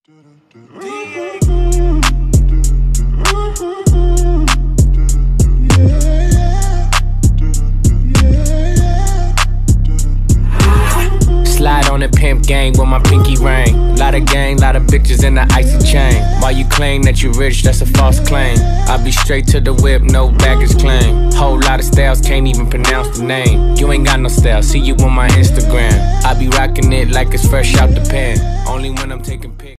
Slide on the pimp gang with my pinky ring. Lot of gang, lot of bitches in the icy chain. While you claim that you rich, that's a false claim. I be straight to the whip, no baggage claim. Whole lot of styles, can't even pronounce the name. You ain't got no style, see you on my Instagram. I be rocking it like it's fresh out the pen. Only when I'm taking pics.